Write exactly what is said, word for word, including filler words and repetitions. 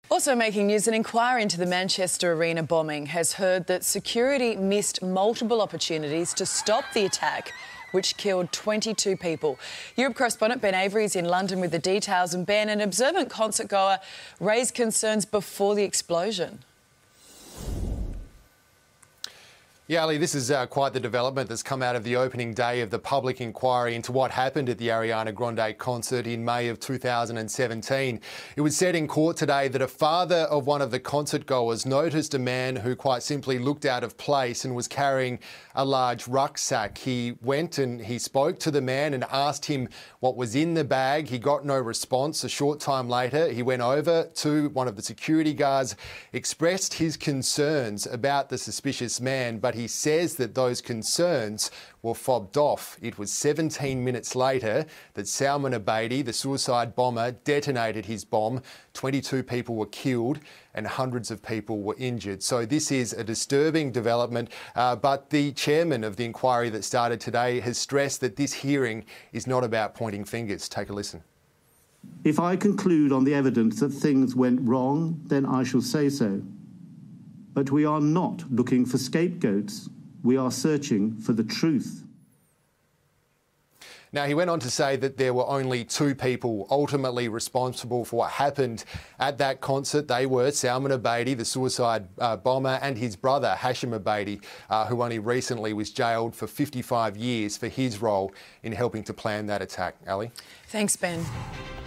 Also making news, an inquiry into the Manchester Arena bombing has heard that security missed multiple opportunities to stop the attack, which killed twenty-two people. Europe correspondent Ben Avery is in London with the details. And Ben, an observant concert goer raised concerns before the explosion. Yeah, Ali, this is uh, quite the development that's come out of the opening day of the public inquiry into what happened at the Ariana Grande concert in May of two thousand seventeen. It was said in court today that a father of one of the concert goers noticed a man who quite simply looked out of place and was carrying a large rucksack. He went and he spoke to the man and asked him what was in the bag. He got no response. A short time later, he went over to one of the security guards, expressed his concerns about the suspicious man, but he says that those concerns were fobbed off. It was seventeen minutes later that Salman Abedi, the suicide bomber, detonated his bomb. twenty-two people were killed and hundreds of people were injured. So this is a disturbing development, uh, but the chairman of the inquiry that started today has stressed that this hearing is not about pointing fingers. Take a listen. If I conclude on the evidence that things went wrong, then I shall say so. But we are not looking for scapegoats. We are searching for the truth. Now, he went on to say that there were only two people ultimately responsible for what happened at that concert. They were Salman Abedi, the suicide uh, bomber, and his brother, Hashim Abedi, uh, who only recently was jailed for fifty-five years for his role in helping to plan that attack. Ali? Thanks, Ben.